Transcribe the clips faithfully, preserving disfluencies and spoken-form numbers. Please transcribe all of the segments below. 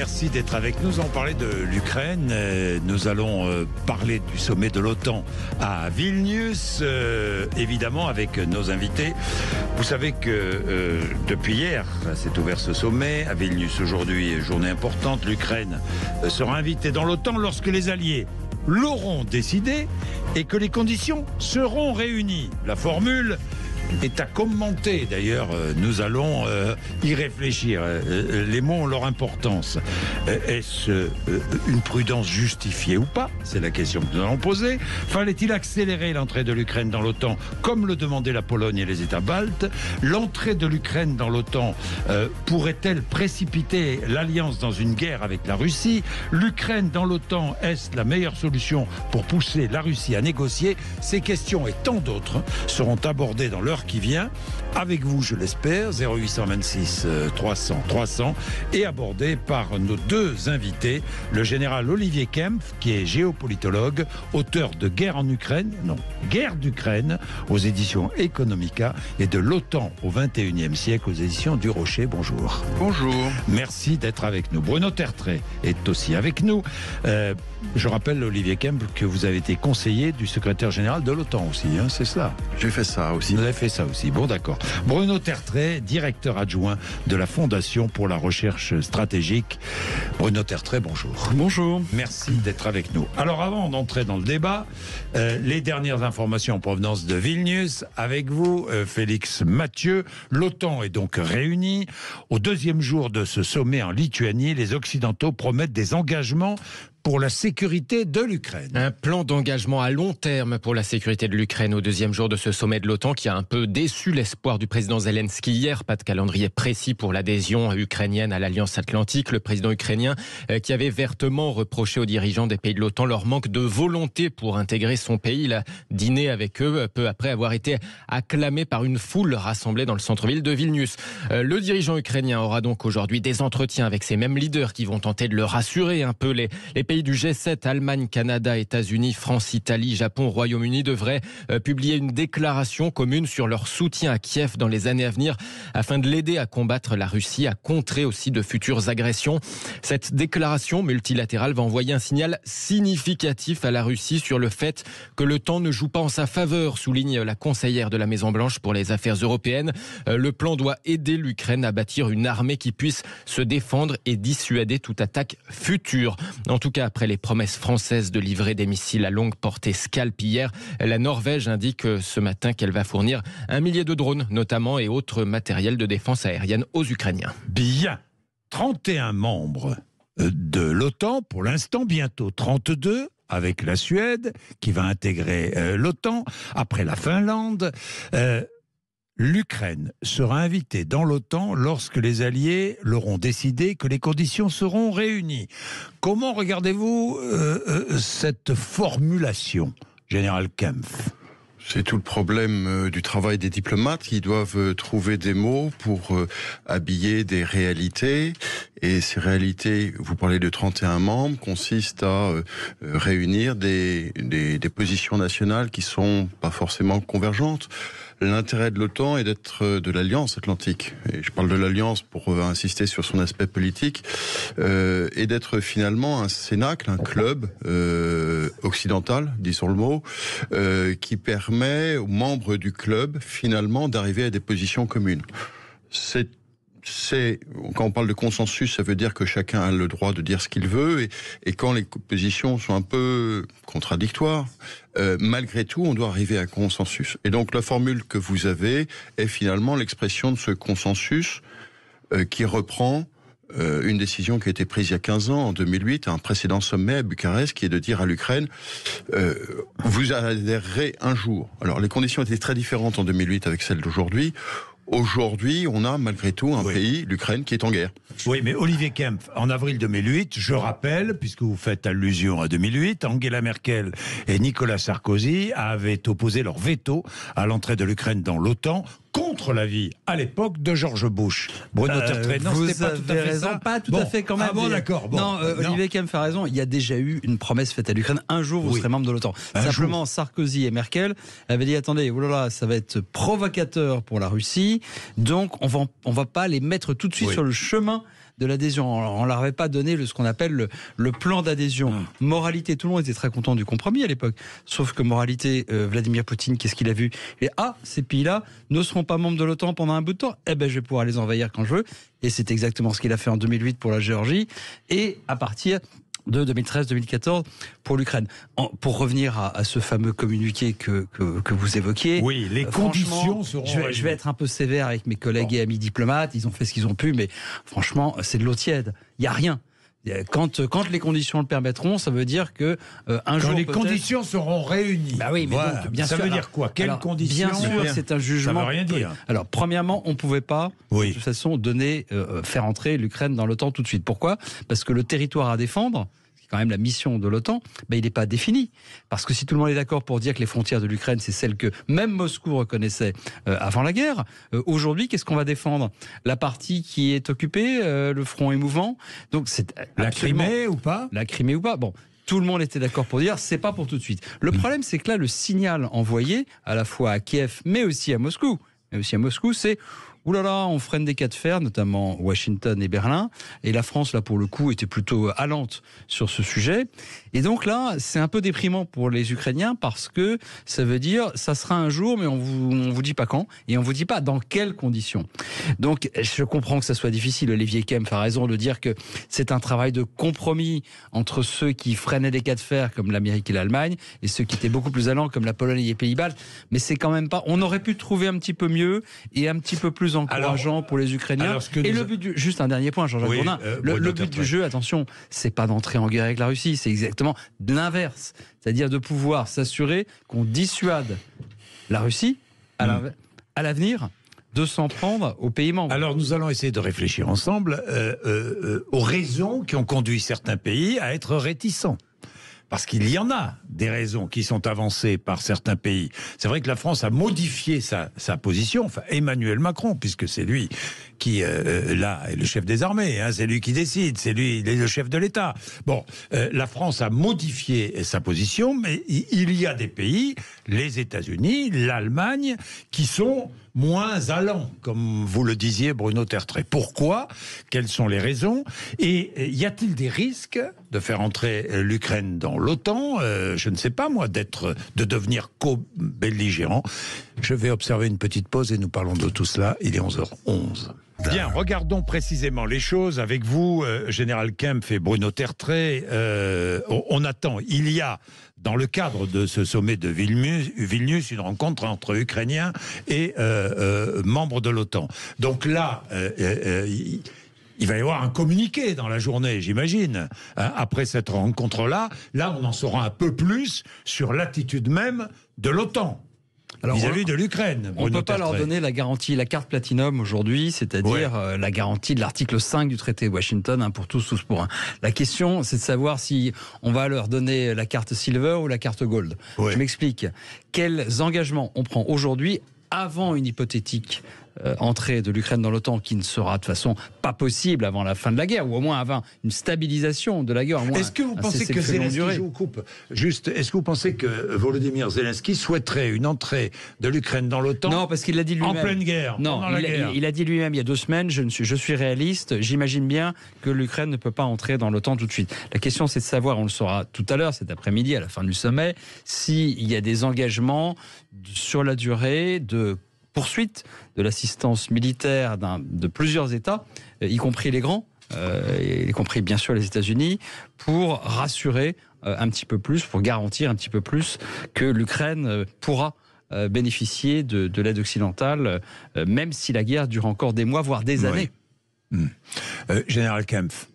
merci d'être avec nous. On parlait de l'Ukraine. Euh, nous allons euh, parler du sommet de l'OTAN à Vilnius, euh, évidemment avec nos invités. Vous savez que euh, depuis hier, s'est ouvert ce sommet à Vilnius. Aujourd'hui, journée importante. L'Ukraine euh, sera invitée dans l'OTAN lorsque les alliés l'auront décidé et que les conditions seront réunies. La formule est à commenter. D'ailleurs, nous allons euh, y réfléchir. Euh, les mots ont leur importance. Euh, est-ce euh, une prudence justifiée ou pas? C'est la question que nous allons poser. Fallait-il accélérer l'entrée de l'Ukraine dans l'OTAN comme le demandaient la Pologne et les États baltes? L'entrée de l'Ukraine dans l'OTAN euh, pourrait-elle précipiter l'alliance dans une guerre avec la Russie? L'Ukraine dans l'OTAN, est-ce la meilleure solution pour pousser la Russie à négocier? Ces questions et tant d'autres seront abordées dans l'heure qui vient, avec vous je l'espère, zéro huit cent vingt-six trois cents trois cents, et abordé par nos deux invités, le général Olivier Kempf, qui est géopolitologue, auteur de Guerre en Ukraine, non, Guerre d'Ukraine, aux éditions Economica, et de l'OTAN au vingt et unième siècle, aux éditions du Rocher. Bonjour. Bonjour. Merci d'être avec nous. Bruno Tertrais est aussi avec nous. Euh, je rappelle, Olivier Kempf, que vous avez été conseiller du secrétaire général de l'OTAN aussi, hein, c'est ça? J'ai fait ça aussi. Vous avez fait ça aussi, bon d'accord. Bruno Tertrais, directeur adjoint de la Fondation pour la recherche stratégique. Bruno Tertrais, bonjour. Bonjour. Merci d'être avec nous. Alors avant d'entrer dans le débat, euh, les dernières informations en provenance de Vilnius, avec vous, euh, Félix Mathieu. L'OTAN est donc réunie. Au deuxième jour de ce sommet en Lituanie, les Occidentaux promettent des engagements pour la sécurité de l'Ukraine. Un plan d'engagement à long terme pour la sécurité de l'Ukraine au deuxième jour de ce sommet de l'OTAN qui a un peu déçu l'espoir du président Zelensky hier. Pas de calendrier précis pour l'adhésion ukrainienne à l'Alliance Atlantique. Le président ukrainien qui avait vertement reproché aux dirigeants des pays de l'OTAN leur manque de volonté pour intégrer son pays. Il a dîné avec eux peu après avoir été acclamé par une foule rassemblée dans le centre-ville de Vilnius. Le dirigeant ukrainien aura donc aujourd'hui des entretiens avec ces mêmes leaders qui vont tenter de le rassurer un peu. Les, les pays du G sept, Allemagne, Canada, États-Unis, France, Italie, Japon, Royaume-Uni devraient euh, publier une déclaration commune sur leur soutien à Kiev dans les années à venir afin de l'aider à combattre la Russie, à contrer aussi de futures agressions. Cette déclaration multilatérale va envoyer un signal significatif à la Russie sur le fait que le temps ne joue pas en sa faveur, souligne la conseillère de la Maison-Blanche pour les affaires européennes. Euh, le plan doit aider l'Ukraine à bâtir une armée qui puisse se défendre et dissuader toute attaque future. En tout cas, après les promesses françaises de livrer des missiles à longue portée Scalp hier, la Norvège indique ce matin qu'elle va fournir un millier de drones, notamment, et autres matériels de défense aérienne aux Ukrainiens. Bien. trente et un membres de l'OTAN, pour l'instant, bientôt trente-deux, avec la Suède, qui va intégrer euh, l'OTAN, après la Finlande. Euh, L'Ukraine sera invitée dans l'OTAN lorsque les Alliés l'auront décidé, que les conditions seront réunies. Comment regardez-vous euh, euh, cette formulation, Général Kempf? C'est tout le problème euh, du travail des diplomates qui doivent euh, trouver des mots pour euh, habiller des réalités. Et ces réalités, vous parlez de trente et un membres, consistent à euh, réunir des, des, des positions nationales qui sont pas forcément convergentes. L'intérêt de l'OTAN est d'être de l'Alliance Atlantique, et je parle de l'Alliance pour insister sur son aspect politique, euh, et d'être finalement un cénacle, un club euh, occidental, disons le mot, euh, qui permet aux membres du club finalement d'arriver à des positions communes. C'est C'est, quand on parle de consensus, ça veut dire que chacun a le droit de dire ce qu'il veut, et, et quand les positions sont un peu contradictoires, euh, malgré tout, on doit arriver à un consensus. Et donc la formule que vous avez est finalement l'expression de ce consensus euh, qui reprend euh, une décision qui a été prise il y a quinze ans, en deux mille huit, à un précédent sommet à Bucarest, qui est de dire à l'Ukraine euh, vous adhérerez un jour. Alors les conditions étaient très différentes en deux mille huit avec celles d'aujourd'hui. Aujourd'hui, on a malgré tout un oui. pays, l'Ukraine, qui est en guerre. Oui, mais Olivier Kempf, en avril deux mille huit, je rappelle, puisque vous faites allusion à deux mille huit, Angela Merkel et Nicolas Sarkozy avaient opposé leur veto à l'entrée de l'Ukraine dans l'OTAN, contre l'avis, à l'époque, de George Bush. Bruno euh, Tertrais, non, vous c'était pas tout à fait raison, ça. pas tout bon. à fait quand même. Ah bon, d'accord. Bon. Non, euh, Olivier Kempf a raison. Il y a déjà eu une promesse faite à l'Ukraine. Un jour, vous oui. serez membre de l'OTAN. Un Simplement, jour. Sarkozy et Merkel avaient dit attendez, oh là là, ça va être provocateur pour la Russie. Donc, on va, on va pas les mettre tout de suite oui. sur le chemin de l'adhésion. On ne leur avait pas donné le, ce qu'on appelle le, le plan d'adhésion. Mmh. Moralité, tout le monde était très content du compromis à l'époque. Sauf que moralité, euh, Vladimir Poutine, qu'est-ce qu'il a vu? Et ah, ces pays-là ne seront pas membres de l'OTAN pendant un bout de temps. Eh ben, je vais pouvoir les envahir quand je veux. Et c'est exactement ce qu'il a fait en deux mille huit pour la Géorgie. Et à partir de deux mille treize deux mille quatorze pour l'Ukraine. En, pour revenir à, à ce fameux communiqué que, que, que vous évoquiez. Oui, les euh, conditions seront... Je vais, je vais être un peu sévère avec mes collègues bon. et amis diplomates. Ils ont fait ce qu'ils ont pu, mais franchement, c'est de l'eau tiède. Il n'y a rien. Quand, quand les conditions le permettront, ça veut dire que euh, un quand jour les conditions seront réunies. Bah oui, mais voilà. donc, bien ça sûr, veut dire alors, quoi? Quelles alors, conditions? Bien sûr, c'est un jugement. Ça veut rien dire. Alors, premièrement, on ne pouvait pas, oui. de toute façon, donner, euh, faire entrer l'Ukraine dans l'OTAN tout de suite. Pourquoi? Parce que le territoire à défendre, quand même la mission de l'OTAN, ben, il n'est pas défini. Parce que si tout le monde est d'accord pour dire que les frontières de l'Ukraine, c'est celles que même Moscou reconnaissait euh, avant la guerre, euh, aujourd'hui, qu'est-ce qu'on va défendre? La partie qui est occupée, euh, le front est mouvant. Donc c'est la Crimée ou pas? La Crimée ou pas? Bon. Tout le monde était d'accord pour dire c'est pas pour tout de suite. Le problème, c'est que là, le signal envoyé à la fois à Kiev, mais aussi à Moscou, mais aussi à Moscou, c'est ouh là là, on freine des cas de fer, notamment Washington et Berlin. Et la France, là, pour le coup, était plutôt allante sur ce sujet. Et donc là, c'est un peu déprimant pour les Ukrainiens parce que ça veut dire ça sera un jour, mais on vous, on vous dit pas quand et on vous dit pas dans quelles conditions. Donc, je comprends que ça soit difficile. Olivier Kempf a raison de dire que c'est un travail de compromis entre ceux qui freinaient des cas de fer, comme l'Amérique et l'Allemagne, et ceux qui étaient beaucoup plus allants, comme la Pologne et les Pays-Bas. Mais c'est quand même pas. On aurait pu trouver un petit peu mieux et un petit peu plus encourageant alors, pour les Ukrainiens. Et le but du, juste un dernier point, Jean-Jacques oui, Bourdin, euh, le, le but du jeu, attention, c'est pas d'entrer en guerre avec la Russie, c'est exactement l'inverse, c'est-à-dire de pouvoir s'assurer qu'on dissuade la Russie à mmh. l'avenir de s'en prendre aux pays membres. Alors nous allons essayer de réfléchir ensemble euh, euh, aux raisons qui ont conduit certains pays à être réticents. Parce qu'il y en a des raisons qui sont avancées par certains pays. C'est vrai que la France a modifié sa, sa position, enfin Emmanuel Macron, puisque c'est lui qui, euh, là, est le chef des armées, hein, c'est lui qui décide, c'est lui, il est le chef de l'État. Bon, euh, la France a modifié sa position, mais il y a des pays, les États-Unis, l'Allemagne, qui sont moins allants, comme vous le disiez, Bruno Tertrais. Pourquoi? Quelles sont les raisons? Et y a-t-il des risques de faire entrer l'Ukraine dans l'OTAN? euh, Je ne sais pas, moi, d'être, de devenir co-belligérant. Je vais observer une petite pause et nous parlons de tout cela. Il est onze heures onze. Bien, regardons précisément les choses avec vous, euh, Général Kempf et Bruno Tertrais. Euh, on, on attend, il y a dans le cadre de ce sommet de Vilnius, Vilnius une rencontre entre Ukrainiens et euh, euh, membres de l'OTAN. Donc là, euh, euh, il, il va y avoir un communiqué dans la journée, j'imagine. Hein, après cette rencontre-là, là, on en saura un peu plus sur l'attitude même de l'OTAN. Alors, vis-à-vis de l'Ukraine. On ne peut pas leur donner la garantie, la carte platinum aujourd'hui, c'est-à-dire ouais. euh, la garantie de l'article cinq du traité de Washington, un pour tous, tous pour un. La question, c'est de savoir si on va leur donner la carte silver ou la carte gold. Ouais. Je m'explique. Quels engagements on prend aujourd'hui avant une hypothétique Euh, entrée de l'Ukraine dans l'OTAN qui ne sera de toute façon pas possible avant la fin de la guerre, ou au moins avant une stabilisation de la guerre. Est-ce que vous pensez que Zelensky, je vous coupe, juste, est-ce que vous pensez que Volodymyr Zelensky souhaiterait une entrée de l'Ukraine dans l'OTAN? Non, parce qu'il l'a dit lui-même. En pleine guerre. Non, il, la a, guerre. Il, il a dit lui-même il y a deux semaines, je, ne suis, je suis réaliste, j'imagine bien que l'Ukraine ne peut pas entrer dans l'OTAN tout de suite. La question, c'est de savoir, on le saura tout à l'heure, cet après-midi, à la fin du sommet, s'il y a des engagements sur la durée de poursuite de l'assistance militaire d'un, de plusieurs États, y compris les grands, euh, y compris bien sûr les États-Unis, pour rassurer euh, un petit peu plus, pour garantir un petit peu plus que l'Ukraine euh, pourra euh, bénéficier de, de l'aide occidentale, euh, même si la guerre dure encore des mois, voire des oui. années. Mmh. Euh, Général Kempf.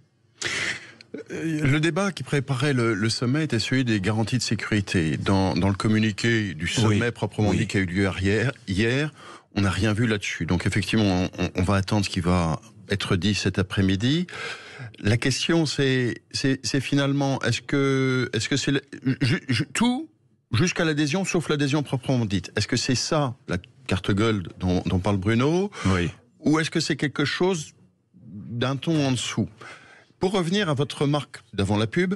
Le débat qui préparait le, le sommet était celui des garanties de sécurité. Dans, dans le communiqué du sommet oui. proprement oui. dit qui a eu lieu hier, hier on n'a rien vu là-dessus. Donc effectivement, on, on va attendre ce qui va être dit cet après-midi. La question, c'est, c'est, c'est finalement, est-ce que, est-ce que c'est le, je, je, tout jusqu'à l'adhésion, sauf l'adhésion proprement dite. Est-ce que c'est ça, la carte gold dont, dont parle Bruno, oui. ou est-ce que c'est quelque chose d'un ton en dessous? Pour revenir à votre remarque d'avant la pub,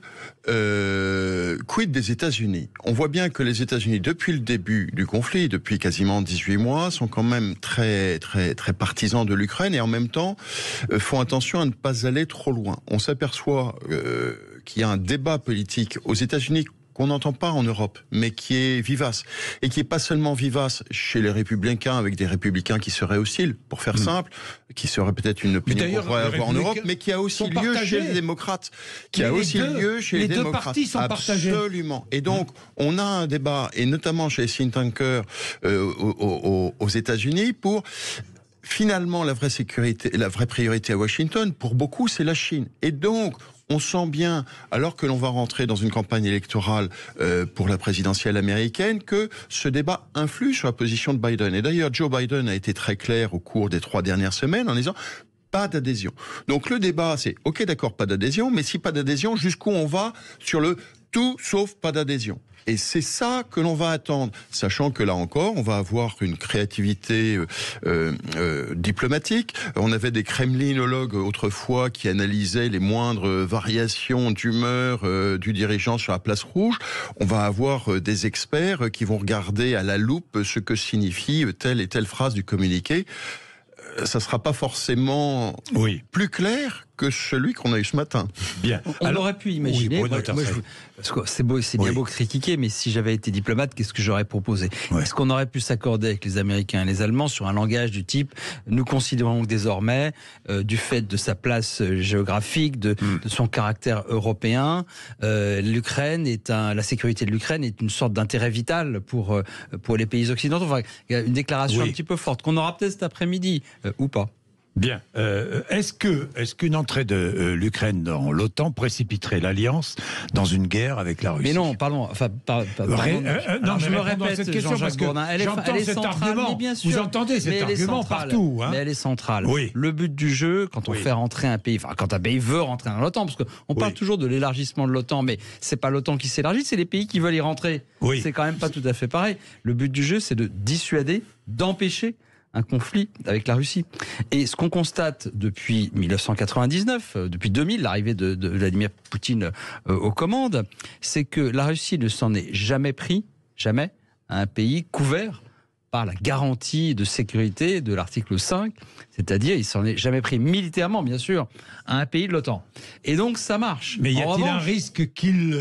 euh, quid des États-Unis ? On voit bien que les États-Unis, depuis le début du conflit, depuis quasiment dix-huit mois, sont quand même très, très, très partisans de l'Ukraine et en même temps euh, font attention à ne pas aller trop loin. On s'aperçoit euh, qu'il y a un débat politique aux États-Unis qu'on n'entend pas en Europe, mais qui est vivace. Et qui est pas seulement vivace chez les républicains, avec des républicains qui seraient hostiles, pour faire mmh. simple, qui serait peut-être une opinion qu'on pourrait avoir en Europe, mais qui a aussi lieu partagés. chez les démocrates. Qui mais a aussi deux, lieu chez les, les démocrates. Les deux partis sont partagés. Absolument. Et donc, mmh. on a un débat, et notamment chez les think tankers euh, aux, aux, aux États-Unis, pour... Finalement, la vraie sécurité, la vraie priorité à Washington, pour beaucoup, c'est la Chine. Et donc, on sent bien, alors que l'on va rentrer dans une campagne électorale euh, pour la présidentielle américaine, que ce débat influe sur la position de Biden. Et d'ailleurs, Joe Biden a été très clair au cours des trois dernières semaines en disant pas d'adhésion. Donc le débat, c'est ok, d'accord, pas d'adhésion, mais si pas d'adhésion, jusqu'où on va sur le tout sauf pas d'adhésion. Et c'est ça que l'on va attendre, sachant que là encore, on va avoir une créativité euh, euh, diplomatique. On avait des kremlinologues autrefois qui analysaient les moindres variations d'humeur euh, du dirigeant sur la place rouge. On va avoir euh, des experts qui vont regarder à la loupe ce que signifie telle et telle phrase du communiqué. Euh, ça ne sera pas forcément oui. plus clair que celui qu'on a eu ce matin. Bien. On Alors, aurait pu imaginer. Oui, moi, moi, je, parce que c'est beau, c'est bien oui. beau critiquer, mais si j'avais été diplomate, qu'est-ce que j'aurais proposé ? oui. Est-ce qu'on aurait pu s'accorder avec les Américains et les Allemands sur un langage du type nous considérons que désormais, euh, du fait de sa place géographique, de, mm. de son caractère européen, euh, l'Ukraine est un, la sécurité de l'Ukraine est une sorte d'intérêt vital pour euh, pour les pays occidentaux. Enfin, il y a une déclaration oui. un petit peu forte qu'on aura peut-être cet après-midi euh, ou pas. Bien. Euh, est-ce que, est-ce qu'une entrée de euh, l'Ukraine dans l'OTAN précipiterait l'Alliance dans une guerre avec la Russie ? Mais non, pardon. Enfin, par, par, pardon. Ré, euh, non, je me répète cette question parce que Bourdin, elle est, j'entends elle est cet centrale, argument. Bien sûr, vous entendez cet argument partout. Hein. Mais elle est centrale. Oui. Le but du jeu, quand on oui. fait rentrer un pays, enfin, quand un pays veut rentrer dans l'OTAN, parce qu'on parle oui. toujours de l'élargissement de l'OTAN, mais c'est pas l'OTAN qui s'élargit, c'est les pays qui veulent y rentrer. Oui. C'est quand même pas tout à fait pareil. Le but du jeu, c'est de dissuader, d'empêcher un conflit avec la Russie. Et ce qu'on constate depuis dix-neuf cent quatre-vingt-dix-neuf, euh, depuis deux mille, l'arrivée de, de Vladimir Poutine euh, aux commandes, c'est que la Russie ne s'en est jamais pris, jamais, à un pays couvert par la garantie de sécurité de l'article cinq, c'est-à-dire il s'en est jamais pris militairement, bien sûr, à un pays de l'OTAN. Et donc ça marche. Mais y a-t-il revanche, un risque qu'il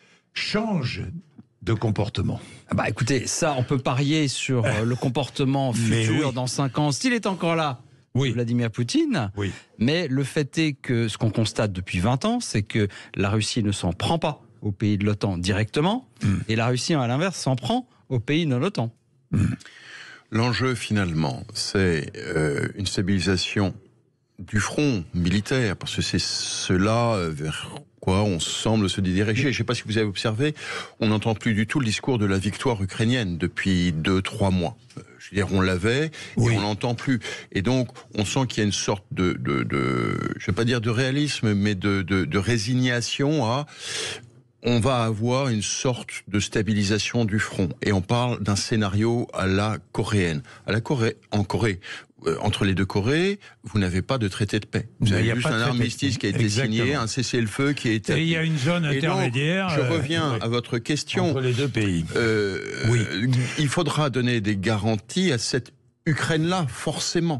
change de comportement ? Bah écoutez, ça on peut parier sur euh, le comportement futur oui. dans cinq ans, s'il est encore là, oui. Vladimir Poutine. Oui. Mais le fait est que ce qu'on constate depuis vingt ans, c'est que la Russie ne s'en prend pas aux pays de l'OTAN directement, mm. et la Russie à l'inverse s'en prend aux pays de l'OTAN. Mm. L'enjeu finalement, c'est euh, une stabilisation du front militaire, parce que c'est cela vers quoi on semble se diriger. Je ne sais pas si vous avez observé, on n'entend plus du tout le discours de la victoire ukrainienne depuis deux, trois mois. Je veux dire, on l'avait, oui. et on l'entend plus. Et donc, on sent qu'il y a une sorte de, de, de je ne vais pas dire de réalisme, mais de, de, de résignation à... On va avoir une sorte de stabilisation du front. Et on parle d'un scénario à la coréenne. À la Corée, en Corée, euh, entre les deux Corées, vous n'avez pas de traité de paix. Vous avez juste un armistice qui a été Exactement. signé, un cessez-le-feu qui a été... Et il y a une zone intermédiaire... Donc, je reviens euh, à votre question. Entre les deux pays. Euh, oui. Il faudra donner des garanties à cette Ukraine-là, forcément.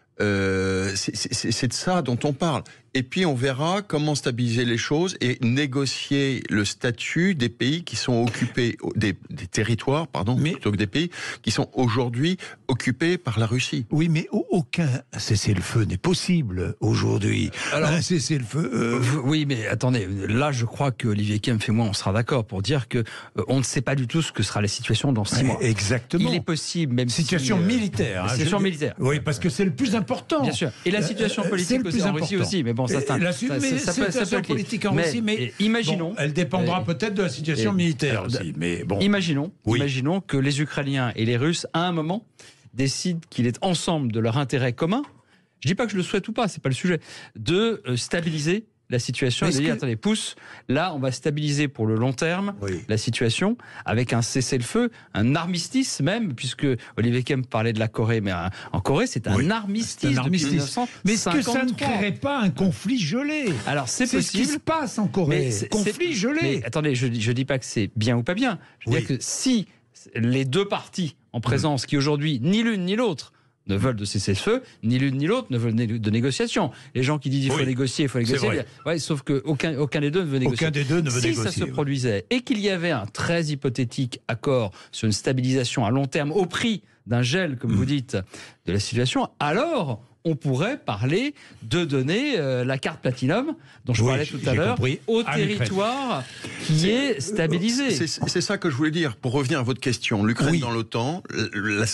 Euh, c'est, c'est, c'est de ça dont on parle. Et puis on verra comment stabiliser les choses et négocier le statut des pays qui sont occupés, des, des territoires, pardon, mais, plutôt que des pays qui sont aujourd'hui occupés par la Russie. Oui, mais aucun cessez-le-feu n'est possible aujourd'hui. Alors, un cessez-le-feu. Euh... Oui, mais attendez, là je crois que Olivier Kempf et moi on sera d'accord pour dire que euh, on ne sait pas du tout ce que sera la situation dans six ouais, mois. Exactement. Il est possible, même situation si, euh, militaire. Hein, situation je... militaire. Oui, parce que c'est le plus important. Bien sûr. Et la situation euh, politique aussi, en Russie aussi, mais bon. Ça, ça, la ça, ça, mais ça, peut, ça peut politique en Russie, mais, mais imaginons, bon, elle dépendra euh, peut-être de la situation euh, militaire alors, aussi. Mais bon, imaginons, oui. imaginons que les Ukrainiens et les Russes, à un moment, décident qu'il est ensemble de leur intérêt commun. Je dis pas que je le souhaite ou pas, c'est pas le sujet, de stabiliser la situation et de dire, que... attendez, pousse, là, on va stabiliser pour le long terme oui. la situation avec un cessez-le-feu, un armistice même, puisque Olivier Kemp parlait de la Corée, mais en Corée, c'est un, oui. armistice, un armistice depuis mille neuf cent cinquante-trois. Mais est-ce que ça ne créerait pas un conflit gelé? Alors, c'est, c'est possible. C'est ce qui se passe en Corée, c'est, conflit c'est... gelé. Mais attendez, je ne dis pas que c'est bien ou pas bien. Je veux oui. dire que si les deux parties en présence, mmh. qui aujourd'hui, ni l'une ni l'autre, ne veulent de cessez-le-feu, ni l'une ni l'autre ne veulent de négociation. Les gens qui disent il faut oui, négocier, il faut négocier, ouais, sauf qu'aucun aucun des deux ne veut négocier. Aucun des deux ne veut si négocier. Si ça se produisait et qu'il y avait un très hypothétique accord sur une stabilisation à long terme au prix d'un gel, comme mmh. vous dites, de la situation, alors on pourrait parler de donner euh, la carte Platinum, dont je oui, parlais tout à l'heure, au territoire qui est stabilisé. C'est, c'est ça que je voulais dire. Pour revenir à votre question, l'Ukraine oui. dans l'OTAN... La,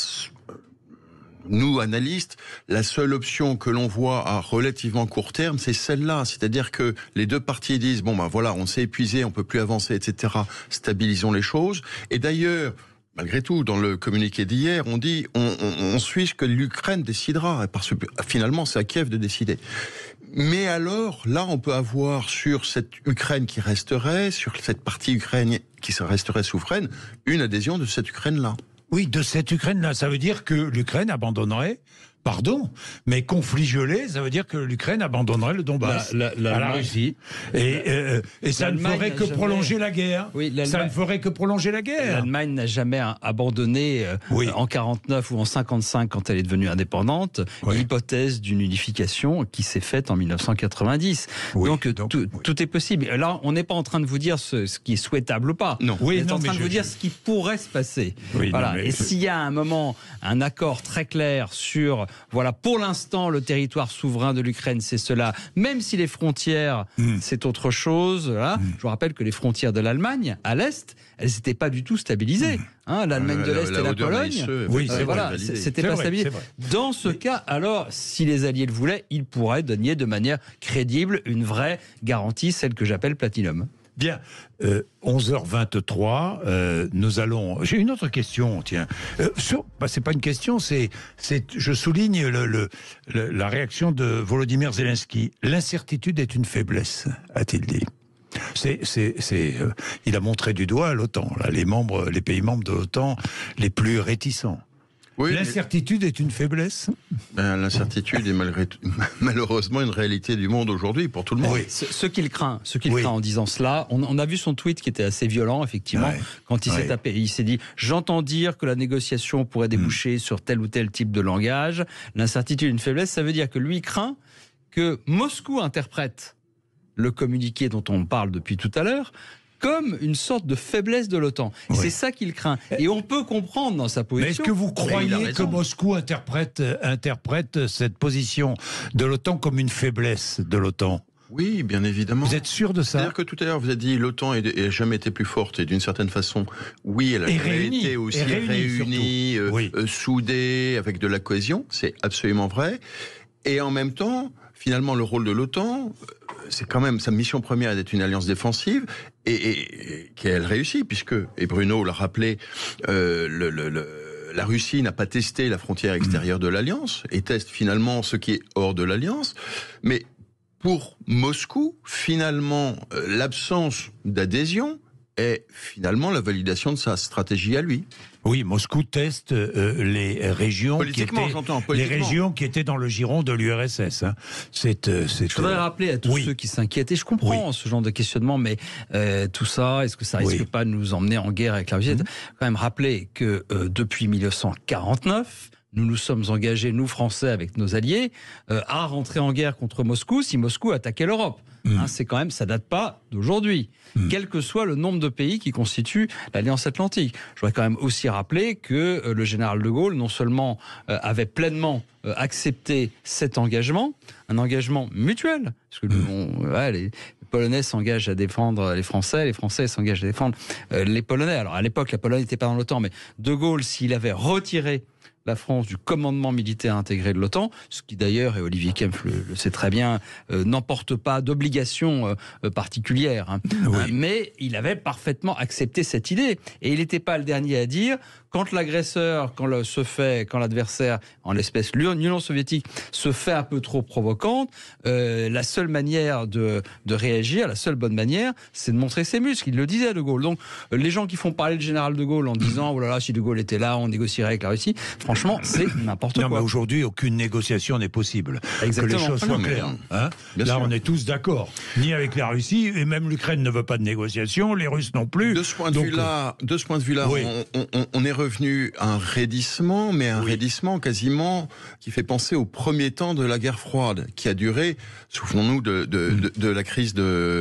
nous, analystes, la seule option que l'on voit à relativement court terme, c'est celle-là. C'est-à-dire que les deux parties disent, bon ben voilà, on s'est épuisé, on peut plus avancer, et cetera. Stabilisons les choses. Et d'ailleurs, malgré tout, dans le communiqué d'hier, on dit, on, on, on suit ce que l'Ukraine décidera, parce que finalement, c'est à Kiev de décider. Mais alors, là, on peut avoir sur cette Ukraine qui resterait, sur cette partie ukrainienne qui resterait souveraine, une adhésion de cette Ukraine-là. Oui, de cette Ukraine-là. Ça veut dire que l'Ukraine abandonnerait, pardon, mais conflit gelé, ça veut dire que l'Ukraine abandonnerait le Donbass la, la, la à la Russie. Et, euh, et ça ne ferait que jamais... prolonger la guerre. Oui, ça ne ferait que prolonger la guerre. L'Allemagne n'a jamais abandonné euh, oui. en quarante-neuf ou en cinquante-cinq, quand elle est devenue indépendante, oui. l'hypothèse d'une unification qui s'est faite en mille neuf cent quatre-vingt-dix. Oui, donc, donc tout, oui. tout est possible. Là, on n'est pas en train de vous dire ce, ce qui est souhaitable ou pas. Non. Oui, on est non, en train de je, vous je... dire ce qui pourrait se passer. Oui, voilà. non, Et je... s'il y a à un moment un accord très clair sur, voilà, pour l'instant, le territoire souverain de l'Ukraine, c'est cela, même si les frontières, mmh. c'est autre chose. Voilà. Mmh. Je vous rappelle que les frontières de l'Allemagne, à l'Est, elles n'étaient pas du tout stabilisées. Mmh. Hein, L'Allemagne de l'Est la, la, et la Pologne, oui, c'est euh, voilà, c'était pas vrai, stabilisé. Dans ce oui. cas, alors, si les Alliés le voulaient, ils pourraient donner de manière crédible une vraie garantie, celle que j'appelle Platinum. Bien, euh, onze heures vingt-trois, euh, nous allons... J'ai une autre question, tiens. Euh, sur... bah, c'est pas une question, c'est, c'est... je souligne le, le, le, la réaction de Volodymyr Zelensky. L'incertitude est une faiblesse, a-t-il dit. C'est, c'est, c'est, euh, il a montré du doigt l'OTAN, là, les membres, les pays membres de l'OTAN les plus réticents. Oui, l'incertitude mais... est une faiblesse. Ben, l'incertitude est malgré tout, malheureusement une réalité du monde aujourd'hui pour tout le monde. Oui. Ce, ce qu'il craint, ce qu'il oui. craint en disant cela, on, on a vu son tweet qui était assez violent effectivement ouais. quand il ouais. s'est tapé. Il s'est dit j'entends dire que la négociation pourrait déboucher mmh. sur tel ou tel type de langage. L'incertitude est une faiblesse. Ça veut dire que lui craint que Moscou interprète le communiqué dont on parle depuis tout à l'heure comme une sorte de faiblesse de l'OTAN. Oui. C'est ça qu'il craint. Et on peut comprendre dans sa position. Mais est-ce que vous croyez que Moscou interprète, interprète cette position de l'OTAN comme une faiblesse de l'OTAN ? Oui, bien évidemment. Vous êtes sûr de ça ? C'est-à-dire que tout à l'heure, vous avez dit l'OTAN n'a jamais été plus forte, et d'une certaine façon, oui, elle a jamais été aussi réunie, réunie euh, oui. euh, soudée, avec de la cohésion, c'est absolument vrai. Et en même temps, finalement, le rôle de l'OTAN, c'est quand même, sa mission première est d'être une alliance défensive, et, et, et qu'elle réussit, puisque, et Bruno l'a rappelé, euh, le, le, le, la Russie n'a pas testé la frontière extérieure de l'alliance, et teste finalement ce qui est hors de l'alliance, mais pour Moscou, finalement, euh, l'absence d'adhésion est finalement la validation de sa stratégie à lui. Oui, Moscou teste euh, les régions qui étaient les régions qui étaient dans le giron de l'U R S S. Hein. C'est, euh, c'est, je voudrais euh... rappeler à tous oui. ceux qui s'inquiètent, et je comprends oui. ce genre de questionnement, mais euh, tout ça, est-ce que ça risque oui. pas de nous emmener en guerre avec la Russie ? Mmh. Quand même rappeler que euh, depuis mille neuf cent quarante-neuf, nous nous sommes engagés, nous Français, avec nos alliés, euh, à rentrer en guerre contre Moscou si Moscou attaquait l'Europe. Mmh. Hein, c'est quand même, ça date pas d'aujourd'hui, mmh. quel que soit le nombre de pays qui constituent l'Alliance Atlantique. Je voudrais quand même aussi rappeler que euh, le général de Gaulle, non seulement euh, avait pleinement euh, accepté cet engagement, un engagement mutuel, parce que mmh. bon, ouais, les Polonais s'engagent à défendre les Français, les Français s'engagent à défendre euh, les Polonais. Alors à l'époque, la Pologne n'était pas dans l'OTAN, mais de Gaulle, s'il avait retiré la France du commandement militaire intégré de l'OTAN, ce qui d'ailleurs, et Olivier Kempf le, le sait très bien, euh, n'emporte pas d'obligation euh, particulière. Hein. Oui. Euh, mais il avait parfaitement accepté cette idée. Et il n'était pas le dernier à dire, quand l'agresseur, quand le, se fait, quand l'adversaire, en l'espèce l'Union soviétique, se fait un peu trop provocante, euh, la seule manière de, de réagir, la seule bonne manière, c'est de montrer ses muscles. Il le disait, De Gaulle. Donc, euh, les gens qui font parler le général De Gaulle en disant, oh là là, si De Gaulle était là, on négocierait avec la Russie, franchement, c'est n'importe quoi. Non, mais aujourd'hui, aucune négociation n'est possible. Exactement. Que les choses soient non, claires. Mais, hein là, sûr. on est tous d'accord. Ni avec la Russie, et même l'Ukraine ne veut pas de négociation, les Russes non plus. De ce point de Donc, vue-là, de ce point de vue-là, oui. on, on, on est revenu à un raidissement, mais un oui. raidissement quasiment qui fait penser au premier temps de la guerre froide, qui a duré, souvenons-nous de, de, de, de la crise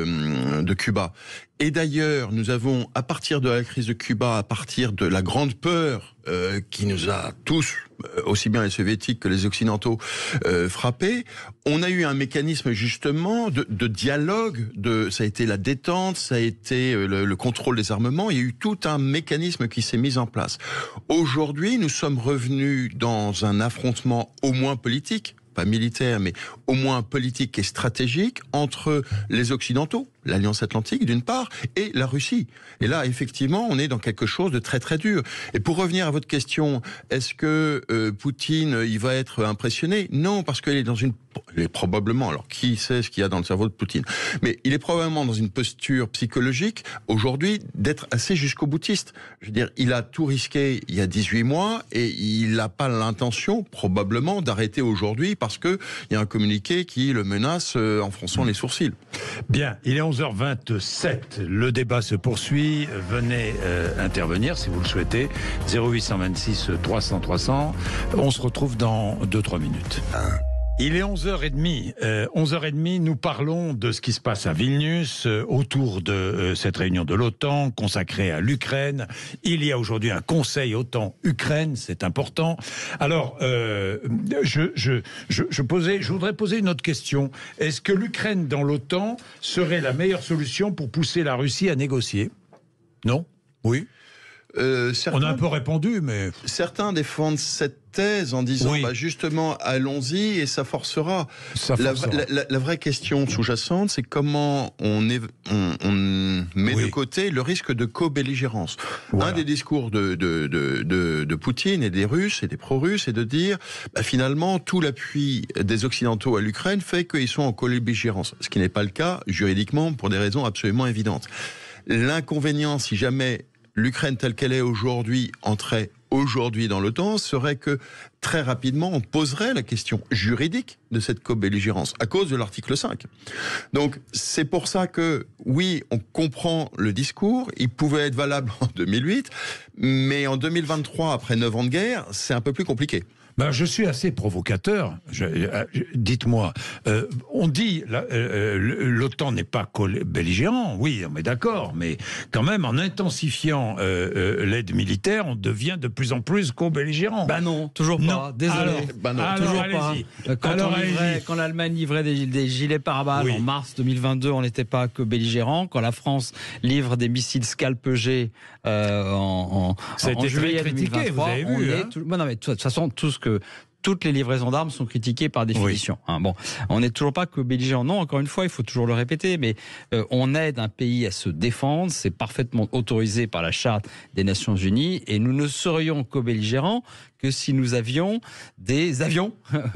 de, de Cuba. Et d'ailleurs, nous avons, à partir de la crise de Cuba, à partir de la grande peur euh, qui nous a tous, euh, aussi bien les soviétiques que les occidentaux, euh, frappés, on a eu un mécanisme justement de, de dialogue, de, ça a été la détente, ça a été le, le contrôle des armements, il y a eu tout un mécanisme qui s'est mis en place. Aujourd'hui, nous sommes revenus dans un affrontement au moins politique, pas militaire, mais au moins politique et stratégique, entre les Occidentaux, l'Alliance Atlantique d'une part, et la Russie. Et là, effectivement, on est dans quelque chose de très très dur. Et pour revenir à votre question, est-ce que euh, Poutine, il va être impressionné ? Non, parce qu'il est dans une... Il est probablement, alors qui sait ce qu'il y a dans le cerveau de Poutine, mais il est probablement dans une posture psychologique, aujourd'hui, d'être assez jusqu'au boutiste. Je veux dire, il a tout risqué il y a dix-huit mois, et il n'a pas l'intention, probablement, d'arrêter aujourd'hui, parce qu'il y a un communiqué qui le menace euh, en fronçant les sourcils. Bien, il est onze heures vingt-sept, le débat se poursuit, venez euh, intervenir si vous le souhaitez, zéro huit cent vingt-six trois cents trois cents, on se retrouve dans deux trois minutes. Il est onze heures trente, euh, onze heures trente, nous parlons de ce qui se passe à Vilnius, euh, autour de euh, cette réunion de l'OTAN consacrée à l'Ukraine. Il y a aujourd'hui un conseil OTAN-Ukraine, c'est important. Alors, euh, je, je, je, je, posais, je voudrais poser une autre question. Est-ce que l'Ukraine dans l'OTAN serait la meilleure solution pour pousser la Russie à négocier ? Non ? Oui ? Euh, certains, On a un peu répondu, mais... Certains défendent cette thèse en disant, oui. bah justement, allons-y et ça forcera. Ça forcera. La, la, la vraie question sous-jacente, c'est comment on, est, on, on met oui. de côté le risque de co-belligérance. Voilà. Un des discours de, de, de, de, de Poutine et des Russes et des pro-russes est de dire, bah finalement, tout l'appui des Occidentaux à l'Ukraine fait qu'ils sont en co-belligérance. Ce qui n'est pas le cas juridiquement pour des raisons absolument évidentes. L'inconvénient, si jamais l'Ukraine telle qu'elle est aujourd'hui entrait aujourd'hui dans l'OTAN, serait que très rapidement on poserait la question juridique de cette co-belligérance à cause de l'article cinq. Donc c'est pour ça que oui, on comprend le discours, il pouvait être valable en deux mille huit, mais en deux mille vingt-trois, après neuf ans de guerre, c'est un peu plus compliqué. Ben, je suis assez provocateur. Je, euh, dites-moi, euh, on dit la, euh, l'OTAN n'est pas belligérant, oui, on est d'accord, mais quand même, en intensifiant euh, euh, l'aide militaire, on devient de plus en plus co-belligérant. Ben non, toujours pas. Non. Désolé. Alors, ben non, alors, toujours allez-y. pas. Quand, alors, on livrait, quand l'Allemagne livrait des, des gilets pare-balles oui. en mars deux mille vingt-deux, on n'était pas co-belligérant. Quand la France livre des missiles Scalp G euh, en, en, Ça a en été juillet très critiqué, deux mille vingt-trois, vous avez on vu. est Hein tout, bon, non, mais de toute façon, tout ce que toutes les livraisons d'armes sont critiquées par définition. Oui. Hein, bon, on n'est toujours pas co-belligérant. Non, encore une fois, il faut toujours le répéter, mais euh, on aide un pays à se défendre. C'est parfaitement autorisé par la Charte des Nations Unies, et nous ne serions co-belligérants que si nous avions des avions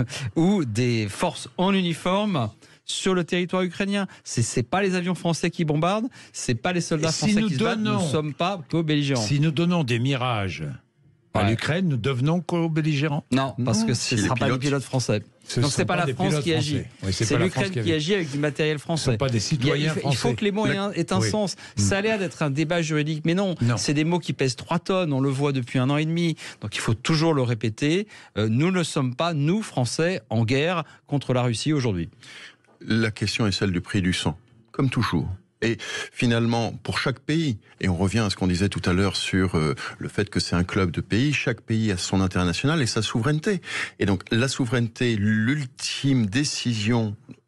ou des forces en uniforme sur le territoire ukrainien. C'est, c'est pas les avions français qui bombardent, c'est pas les soldats si français qui se battent. Nous ne sommes pas co-belligérants. Si nous donnons des mirages à ouais. l'Ukraine, nous devenons co-belligérants. Non, parce non, que ce ne sera pas les pilotes français. Ce Donc c'est pas, pas la France qui agit. Oui, c'est c'est l'Ukraine qui, qui agit avec du matériel français. Ce ne sont pas des citoyens il, français. Il faut que les mots aient un, aient un oui. sens. Ça a l'air d'être un débat juridique, mais non. non. C'est des mots qui pèsent trois tonnes. On le voit depuis un an et demi. Donc il faut toujours le répéter. Euh, nous ne sommes pas, nous, Français, en guerre contre la Russie aujourd'hui. La question est celle du prix du sang, comme toujours. Et finalement, pour chaque pays, et on revient à ce qu'on disait tout à l'heure sur euh, le fait que c'est un club de pays, chaque pays a son international et sa souveraineté. Et donc la souveraineté, l'ultime décision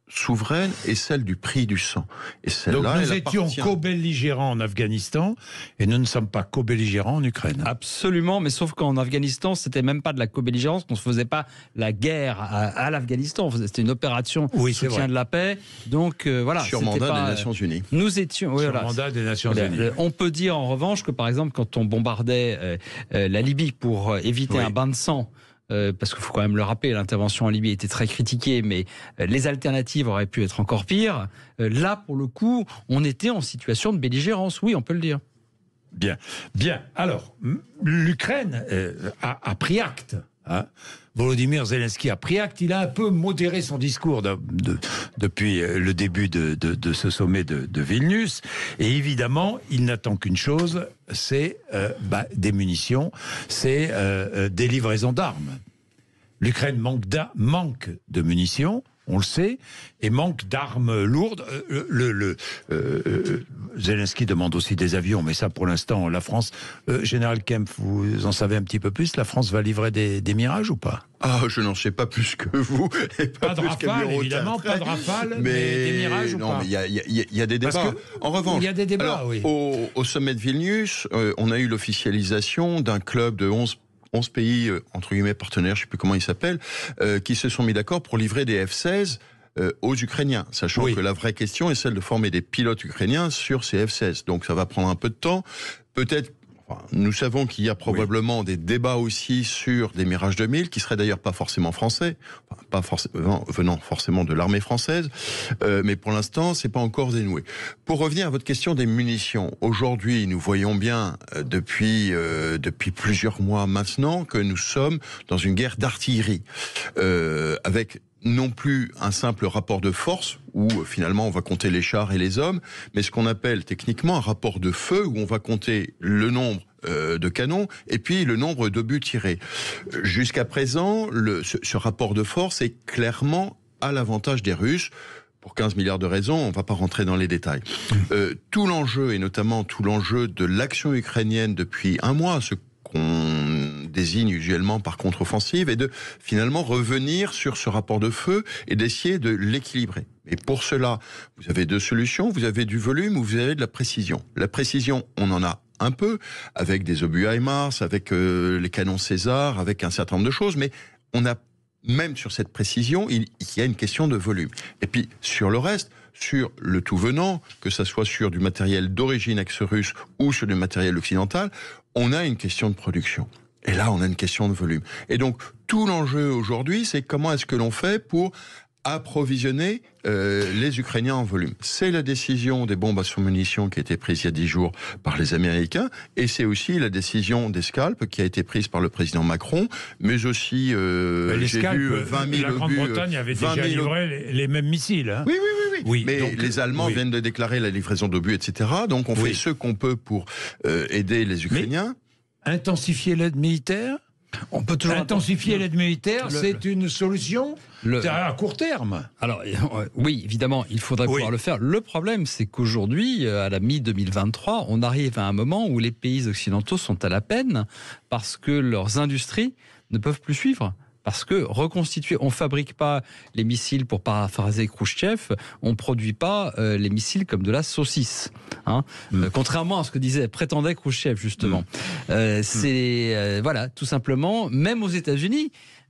souveraine est celle du prix du sang. Et Donc celle-là, nous elle étions appartient- co-belligérants en Afghanistan et nous ne sommes pas co-belligérants en Ukraine. Absolument, mais sauf qu'en Afghanistan, c'était même pas de la co-belligérance, qu'on ne faisait pas la guerre à, à l'Afghanistan. C'était une opération Oui, de c'est soutien vrai. de la paix. Donc euh, voilà. sur c'était mandat pas, des Nations Unies. Nous étions. oui, Sur voilà. mandat des Nations Voilà. Unies. On peut dire en revanche que par exemple, quand on bombardait euh, euh, la Libye pour euh, éviter Oui. un bain de sang. Euh, parce qu'il faut quand même le rappeler, l'intervention en Libye était très critiquée, mais euh, les alternatives auraient pu être encore pires. Euh, là, pour le coup, on était en situation de belligérance, oui, on peut le dire. Bien, bien. Alors, m- l'Ukraine euh, a, a pris acte. Hein. Volodymyr Zelensky a pris acte. Il a un peu modéré son discours de, de, depuis le début de, de, de ce sommet de, de Vilnius. Et évidemment, il n'attend qu'une chose, c'est euh, bah, des munitions, c'est euh, euh, des livraisons d'armes. L'Ukraine manque, d'a- manque de munitions. On le sait, et manque d'armes lourdes. Euh, le, le, euh, euh, Zelensky demande aussi des avions, mais ça, pour l'instant, la France... Euh, Général Kempf, vous en savez un petit peu plus. La France va livrer des, des Mirages ou pas? Ah, je n'en sais pas plus que vous. Et pas Pas de plus que Rafale, Bureau évidemment, Tertrais. pas de Rafale, mais des Mirages ou non, pas? mais il y a, il y a- il y a des Parce débats. que En revanche, il y a des débats, alors, oui. au, au sommet de Vilnius, euh, on a eu l'officialisation d'un club de onze onze pays, euh, entre guillemets, partenaires, je ne sais plus comment ils s'appellent, euh, qui se sont mis d'accord pour livrer des F seize euh, aux Ukrainiens, sachant Oui. que la vraie question est celle de former des pilotes ukrainiens sur ces F seize. Donc ça va prendre un peu de temps. Peut-être, enfin, nous savons qu'il y a probablement oui. des débats aussi sur des Mirage deux mille, qui seraient d'ailleurs pas forcément français, enfin, pas forcément venant forcément de l'armée française, euh, mais pour l'instant, c'est pas encore dénoué. Pour revenir à votre question des munitions, aujourd'hui, nous voyons bien euh, depuis euh, depuis plusieurs mois maintenant que nous sommes dans une guerre d'artillerie, euh, avec non plus un simple rapport de force, où finalement on va compter les chars et les hommes, mais ce qu'on appelle techniquement un rapport de feu, où on va compter le nombre euh, de canons et puis le nombre d'obus tirés. Jusqu'à présent, le, ce, ce rapport de force est clairement à l'avantage des Russes, pour quinze milliards de raisons, on ne va pas rentrer dans les détails. Euh, tout l'enjeu, et notamment tout l'enjeu de l'action ukrainienne depuis un mois, ce qu'on désigne usuellement par contre-offensive, et de finalement revenir sur ce rapport de feu et d'essayer de l'équilibrer. Et pour cela, vous avez deux solutions, vous avez du volume ou vous avez de la précision. La précision, on en a un peu, avec des obus HIMARS, avec euh, les canons César, avec un certain nombre de choses, mais on a, même sur cette précision, il, il y a une question de volume. Et puis, sur le reste, sur le tout venant, que ça soit sur du matériel d'origine ex-russe ou sur du matériel occidental, on a une question de production. Et là, on a une question de volume. Et donc, tout l'enjeu aujourd'hui, c'est comment est-ce que l'on fait pour approvisionner euh, les Ukrainiens en volume. C'est la décision des bombes à surmunition qui a été prise il y a dix jours par les Américains, et c'est aussi la décision des scalps qui a été prise par le président Macron, mais aussi euh, les j'ai scalps, vu vingt mille la Grande-Bretagne avait déjà livré les, les mêmes missiles. Hein. Oui, oui, oui, oui. oui mais donc, les Allemands oui. viennent de déclarer la livraison d'obus, et cetera. Donc on oui. fait ce qu'on peut pour euh, aider les Ukrainiens. Mais intensifier l'aide militaire. On peut toujours intensifier l'aide militaire, le, c'est une solution le, à court terme. Alors euh, oui, évidemment, il faudrait oui. pouvoir le faire. Le problème, c'est qu'aujourd'hui, à la mi deux mille vingt-trois, on arrive à un moment où les pays occidentaux sont à la peine parce que leurs industries ne peuvent plus suivre. Parce que reconstituer, on ne fabrique pas les missiles, pour paraphraser Khrouchtchev, on ne produit pas euh, les missiles comme de la saucisse. Hein mmh. euh, contrairement à ce que disait, prétendait Khrouchtchev, justement. Mmh. Euh, c'est, euh, voilà, tout simplement, même aux États-Unis,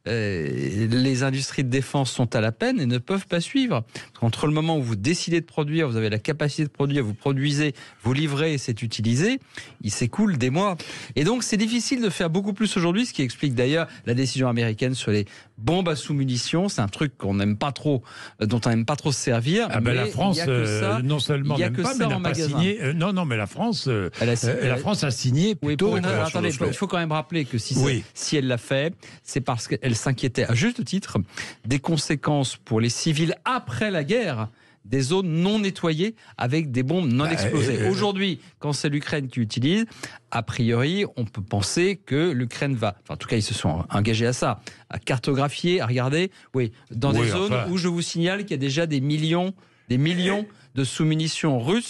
Euh, les industries de défense sont à la peine et ne peuvent pas suivre. Entre le moment où vous décidez de produire, vous avez la capacité de produire, vous produisez, vous livrez et c'est utilisé, il s'écoule des mois. Et donc c'est difficile de faire beaucoup plus aujourd'hui, ce qui explique d'ailleurs la décision américaine sur les bombes à sous-munitions. C'est un truc qu'on n'aime pas trop, dont on n'aime pas trop se servir. Ah ben mais la France, ça, euh, non seulement n'aime pas, mais n'a pas signé. Euh, non, non, mais la France, euh, elle a, euh, elle la France a signé plutôt. Oui, pour, euh, attendez, il faut quand même rappeler que si, oui. si elle l'a fait, c'est parce qu'elle s'inquiétait à juste titre des conséquences pour les civils après la guerre des zones non nettoyées avec des bombes non explosées. Euh, euh, Aujourd'hui, quand c'est l'Ukraine qui utilise, a priori, on peut penser que l'Ukraine va, enfin, en tout cas, ils se sont engagés à ça, à cartographier, à regarder, oui, dans oui, des enfin... zones où je vous signale qu'il y a déjà des millions, des millions de sous-munitions russes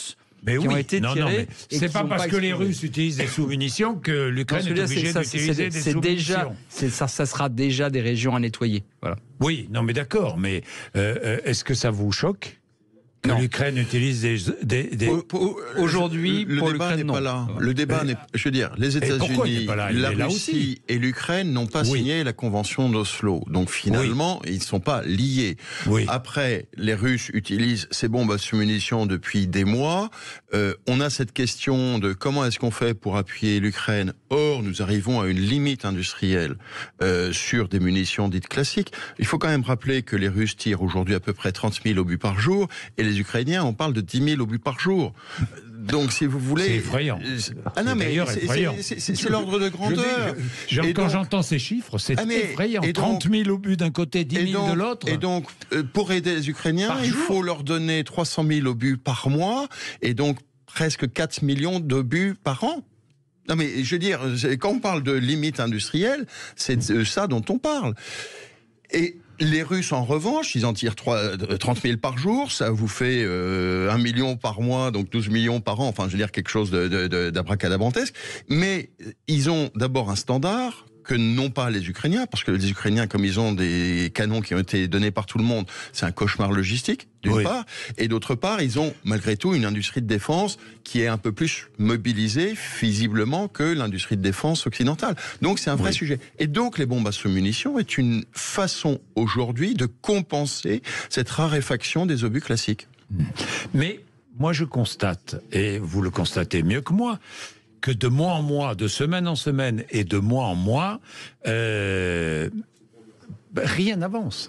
mais qui oui. ont été non, tirés. Non, mais c'est pas parce pas que les Russes utilisent des sous-munitions que l'Ukraine est obligée d'utiliser des sous-munitions. Ça, ça sera déjà des régions à nettoyer. Voilà. Oui, non, mais d'accord, mais euh, est-ce que ça vous choque que l'Ukraine utilise des... des, des... Aujourd'hui, le, le pour débat n'est pas là. Le débat n'est... Je veux dire, les États-Unis, la Russie et l'Ukraine n'ont pas oui. signé la convention d'Oslo. Donc finalement, oui. ils ne sont pas liés. Oui. Après, les Russes utilisent ces bombes à sous-munitions depuis des mois. Euh, on a cette question de comment est-ce qu'on fait pour appuyer l'Ukraine. Or, nous arrivons à une limite industrielle euh, sur des munitions dites classiques. Il faut quand même rappeler que les Russes tirent aujourd'hui à peu près trente mille obus par jour et les Ukrainiens, on parle de dix mille obus par jour. Donc, si vous voulez... C'est effrayant. Ah non, mais c'est l'ordre de grandeur. Je dis, je, quand j'entends ces chiffres, c'est ah effrayant. Donc, trente mille obus d'un côté, dix mille de l'autre. Et donc, pour aider les Ukrainiens, par il jour. faut leur donner trois cent mille obus par mois, et donc presque quatre millions d'obus par an. Non, mais je veux dire, quand on parle de limite industrielle, c'est de ça dont on parle. Et... les Russes, en revanche, ils en tirent trente mille par jour, ça vous fait euh, un million par mois, donc douze millions par an, enfin je veux dire quelque chose d'abracadabrantesque, mais ils ont d'abord un standard que n'ont pas les Ukrainiens, parce que les Ukrainiens, comme ils ont des canons qui ont été donnés par tout le monde, c'est un cauchemar logistique, d'une oui. part, et d'autre part, ils ont malgré tout une industrie de défense qui est un peu plus mobilisée, visiblement, que l'industrie de défense occidentale. Donc c'est un vrai oui. sujet. Et donc les bombes à sous-munitions est une façon aujourd'hui de compenser cette raréfaction des obus classiques. Mais moi je constate, et vous le constatez mieux que moi, que de mois en mois, de semaine en semaine et de mois en mois, euh, rien n'avance.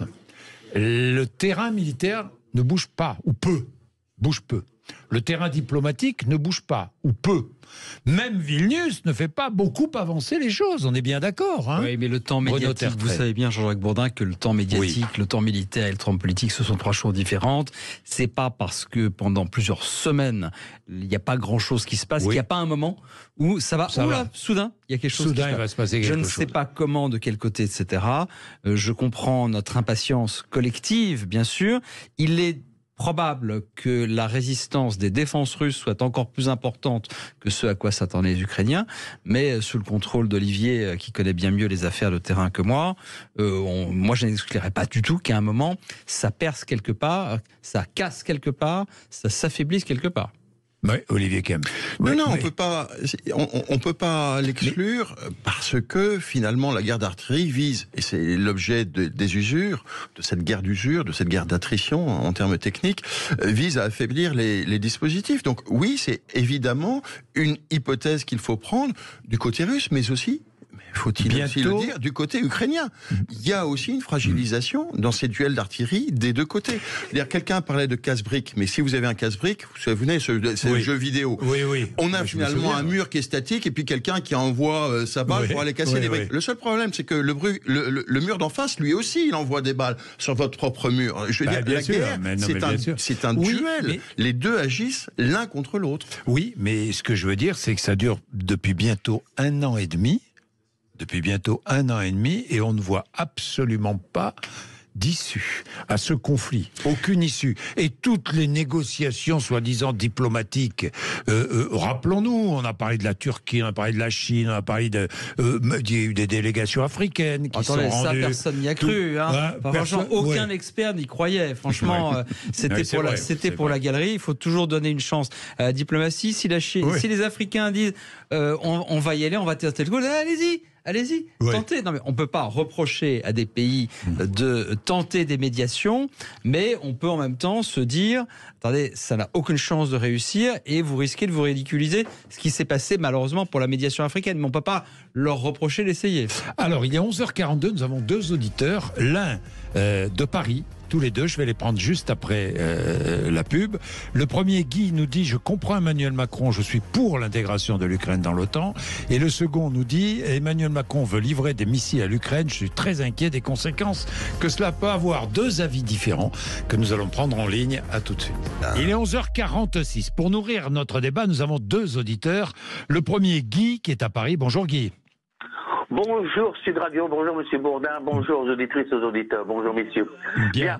Le terrain militaire ne bouge pas, ou peu, bouge peu. Le terrain diplomatique ne bouge pas, ou peu. Même Vilnius ne fait pas beaucoup avancer les choses, on est bien d'accord. Hein, oui, mais le temps médiatique, vous savez bien, Jean-Jacques Bourdin, que le temps médiatique, oui. le temps militaire et le temps politique, ce sont trois choses différentes. C'est pas parce que pendant plusieurs semaines, il n'y a pas grand-chose qui se passe, oui. qu'il n'y a pas un moment où ça va, ça oula, va. soudain, il y a quelque chose soudain, qui il va se passer quelque Je ne chose. sais pas comment, de quel côté, et cetera. Euh, je comprends notre impatience collective, bien sûr. Il est probable que la résistance des défenses russes soit encore plus importante que ce à quoi s'attendaient les Ukrainiens, mais sous le contrôle d'Olivier, qui connaît bien mieux les affaires de terrain que moi, euh, on, moi je n'exclurais pas du tout qu'à un moment, ça perce quelque part, ça casse quelque part, ça s'affaiblisse quelque part. Oui, Olivier Kem. Non, oui, non, oui. on peut pas, on, on peut pas l'exclure Mais... parce que finalement la guerre d'artillerie vise, et c'est l'objet de, des usures, de cette guerre d'usure, de cette guerre d'attrition en termes techniques, vise à affaiblir les, les dispositifs. Donc oui, c'est évidemment une hypothèse qu'il faut prendre du côté russe, mais aussi, faut-il Bientôt... aussi le dire, du côté ukrainien. Il y a aussi une fragilisation dans ces duels d'artillerie des deux côtés. Quelqu'un parlait de casse-brique, mais si vous avez un casse-brique, vous savez, c'est oui. le jeu vidéo. Oui, oui. On a oui, finalement un mur qui est statique et puis quelqu'un qui envoie euh, sa balle oui. pour aller casser oui, des briques. Oui. Le seul problème, c'est que le, bru... le, le, le mur d'en face, lui aussi, il envoie des balles sur votre propre mur. Je veux bah, dire, la sûr, guerre, c'est un, un oui, duel. Mais... Les deux agissent l'un contre l'autre. Oui, mais ce que je veux dire, c'est que ça dure depuis bientôt un an et demi. Depuis bientôt un an et demi, et on ne voit absolument pas d'issue à ce conflit. Aucune issue. Et toutes les négociations, soi-disant diplomatiques, euh, euh, rappelons-nous, on a parlé de la Turquie, on a parlé de la Chine, on a parlé de... Euh, il y a eu des délégations africaines qui Attendez, sont rendues... ça, personne n'y a cru. Hein. Ouais, enfin, franchement, aucun ouais. expert n'y croyait. Franchement, ouais. euh, c'était pour, la, pour la galerie. Il faut toujours donner une chance à la diplomatie. Si, la Chine, ouais. si les Africains disent euh, on, on va y aller, on va tester le coup, allez-y Allez-y, oui. tentez. Non, mais on ne peut pas reprocher à des pays de tenter des médiations, mais on peut en même temps se dire, attendez, ça n'a aucune chance de réussir et vous risquez de vous ridiculiser, ce qui s'est passé malheureusement pour la médiation africaine. Mais on ne peut pas leur reprocher d'essayer. Alors, il est onze heures quarante-deux, nous avons deux auditeurs, l'un euh, de Paris, tous les deux, je vais les prendre juste après euh, la pub. Le premier, Guy, nous dit « Je comprends Emmanuel Macron, je suis pour l'intégration de l'Ukraine dans l'OTAN ». Et le second nous dit « Emmanuel Macron veut livrer des missiles à l'Ukraine, je suis très inquiet des conséquences que cela peut avoir ». Deux avis différents que nous allons prendre en ligne. À tout de suite. Il est onze heures quarante-six. Pour nourrir notre débat, nous avons deux auditeurs. Le premier, Guy, qui est à Paris. Bonjour Guy. Bonjour Sud Radio, bonjour Monsieur Bourdin, bonjour aux auditrices, aux auditeurs, bonjour messieurs. Bien. Bien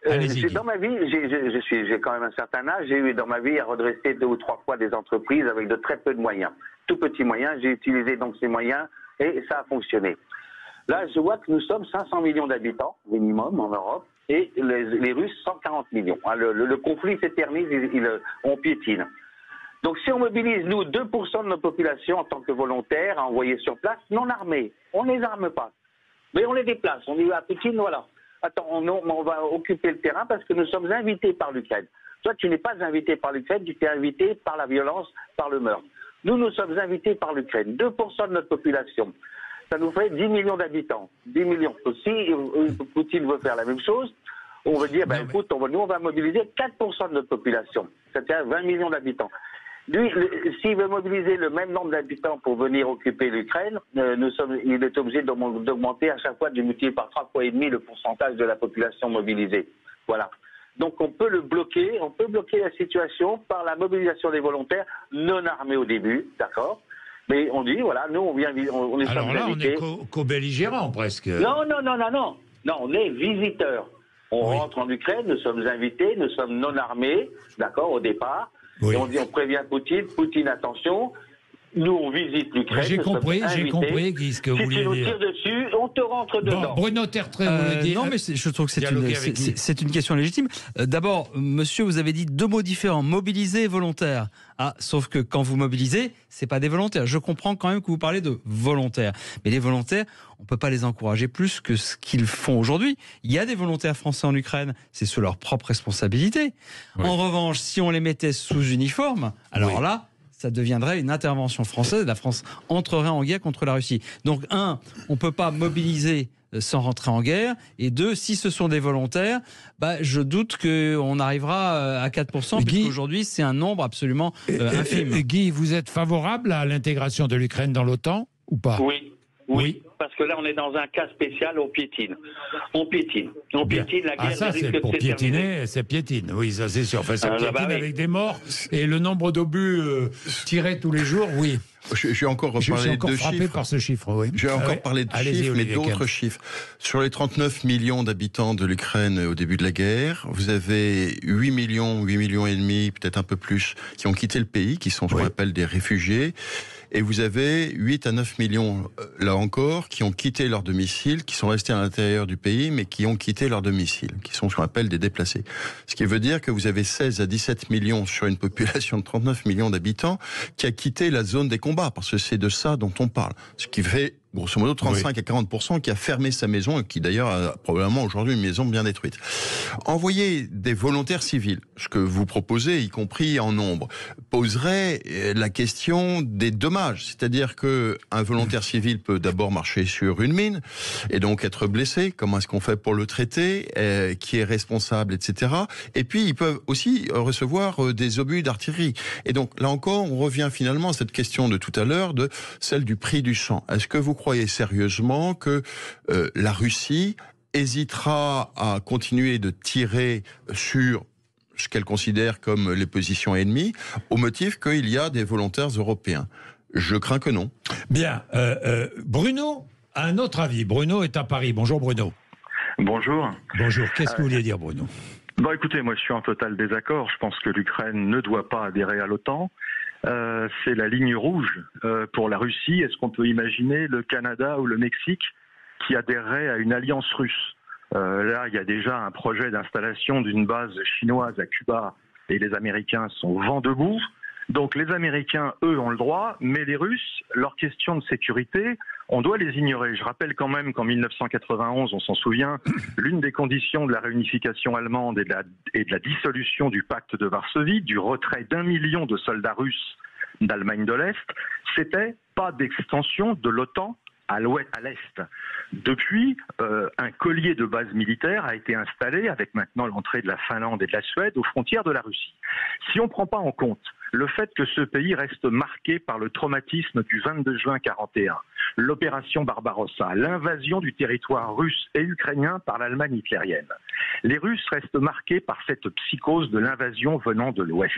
Allez-y. Euh, dans ma vie, j'ai, je, je suis, j'ai quand même un certain âge. J'ai eu dans ma vie à redresser deux ou trois fois des entreprises avec de très peu de moyens, tout petits moyens. J'ai utilisé donc ces moyens et ça a fonctionné. Là, je vois que nous sommes cinq cents millions d'habitants minimum en Europe et les, les Russes cent quarante millions. Le, le, le conflit s'éternise, il, il, on piétine. Donc, si on mobilise nous deux pour cent de notre population en tant que volontaires à envoyer sur place, non armés, on ne les arme pas, mais on les déplace. On dit à Poutine, voilà. Attends, on, on va occuper le terrain parce que nous sommes invités par l'Ukraine. Toi, tu n'es pas invité par l'Ukraine, tu t'es invité par la violence, par le meurtre. Nous, nous sommes invités par l'Ukraine. deux pour cent de notre population. Ça nous fait dix millions d'habitants. dix millions. Si euh, Poutine veut faire la même chose, on veut dire, ben, non, écoute, on va, nous, on va mobiliser quatre pour cent de notre population. C'est-à-dire vingt millions d'habitants. Lui, s'il veut mobiliser le même nombre d'habitants pour venir occuper l'Ukraine, euh, nous sommes, il est obligé d'augmenter à chaque fois, de multiplier par trois fois et demi le pourcentage de la population mobilisée. Voilà. Donc on peut le bloquer, on peut bloquer la situation par la mobilisation des volontaires non armés au début, d'accord. Mais on dit, voilà, nous on vient, on, on est Alors là, invités. on est co-belligérants presque. Non, non, non, non, non. Non, on est visiteurs. On oui. rentre en Ukraine, nous sommes invités, nous sommes non armés, d'accord, au départ. Oui. Et on dit, on prévient Poutine, Poutine, attention, nous on visite l'Ukraine. J'ai compris, j'ai compris, Guy, ce que si vous vouliez dire. Si tu nous tires dessus, on te rentre dedans. Bon, Bruno Tertrais, euh, vous voulez dire. Non, mais je trouve que c'est une, c'est une question légitime. Euh, D'abord, monsieur, vous avez dit deux mots différents, mobiliser et volontaire. Ah, sauf que quand vous mobilisez, c'est pas des volontaires. Je comprends quand même que vous parlez de volontaires. Mais les volontaires, on peut pas les encourager plus que ce qu'ils font aujourd'hui. Il y a des volontaires français en Ukraine, c'est sous leur propre responsabilité. Oui. En revanche, si on les mettait sous uniforme, alors oui. là, ça deviendrait une intervention française. La France entrerait en guerre contre la Russie. Donc, un, on ne peut pas mobiliser sans rentrer en guerre. Et deux, si ce sont des volontaires, bah, je doute qu'on arrivera à quatre pour cent, puisqu'aujourd'hui, c'est un nombre absolument euh, infime. Et, et, Guy, vous êtes favorable à l'intégration de l'Ukraine dans l'OTAN ou pas ? Oui. Oui, oui, parce que là, on est dans un cas spécial, on piétine. On piétine. On piétine, la guerre ah, ça, c'est pour piétiner, c'est piétine. Oui, ça, c'est sûr. Enfin, ça ah, piétine bah, bah, avec oui. des morts. Et le nombre d'obus euh, tirés tous les jours, oui. Je, je vais encore reparler je suis encore de frappé chiffres. par ce chiffre, oui. Je vais encore ah, ouais. parler de Allez-y, chiffres, mais d'autres Kemp. chiffres. Sur les trente-neuf millions d'habitants de l'Ukraine au début de la guerre, vous avez huit millions, huit millions et demi, peut-être un peu plus, qui ont quitté le pays, qui sont ce qu'on oui. appelle des réfugiés. Et vous avez huit à neuf millions, là encore, qui ont quitté leur domicile, qui sont restés à l'intérieur du pays, mais qui ont quitté leur domicile, qui sont ce qu'on appelle des déplacés. Ce qui veut dire que vous avez seize à dix-sept millions sur une population de trente-neuf millions d'habitants qui a quitté la zone des combats, parce que c'est de ça dont on parle. Ce qui fait grosso modo trente-cinq oui. à quarante pour cent qui a fermé sa maison et qui d'ailleurs a probablement aujourd'hui une maison bien détruite. Envoyer des volontaires civils, ce que vous proposez, y compris en nombre, poserait la question des dommages. C'est-à-dire que un volontaire civil peut d'abord marcher sur une mine et donc être blessé. Comment est-ce qu'on fait pour le traiter, euh, qui est responsable, et cetera. Et puis ils peuvent aussi recevoir des obus d'artillerie. Et donc là encore, on revient finalement à cette question de tout à l'heure, de celle du prix du sang. Est-ce que vous croyez sérieusement que euh, la Russie hésitera à continuer de tirer sur ce qu'elle considère comme les positions ennemies au motif qu'il y a des volontaires européens? Je crains que non. Bien. Euh, euh, Bruno a un autre avis. Bruno est à Paris. Bonjour Bruno. Bonjour. Bonjour. Qu'est-ce que vous vouliez dire, Bruno? Bon, écoutez, moi je suis en total désaccord. Je pense que l'Ukraine ne doit pas adhérer à l'OTAN. Euh, c'est la ligne rouge euh, pour la Russie. Est-ce qu'on peut imaginer le Canada ou le Mexique qui adhérerait à une alliance russe? euh, Là, il y a déjà un projet d'installation d'une base chinoise à Cuba et les Américains sont vent debout. Donc les Américains, eux, ont le droit, mais les Russes, leurs questions de sécurité, on doit les ignorer. Je rappelle quand même qu'en mille neuf cent quatre-vingt-onze, on s'en souvient, l'une des conditions de la réunification allemande et de la, et de la dissolution du pacte de Varsovie, du retrait d'un million de soldats russes d'Allemagne de l'Est, c'était pas d'extension de l'OTAN à l'ouest, à l'est. Depuis, euh, un collier de bases militaires a été installé, avec maintenant l'entrée de la Finlande et de la Suède, aux frontières de la Russie. Si on ne prend pas en compte le fait que ce pays reste marqué par le traumatisme du vingt-deux juin quarante et un, l'opération Barbarossa, l'invasion du territoire russe et ukrainien par l'Allemagne hitlérienne, les Russes restent marqués par cette psychose de l'invasion venant de l'Ouest.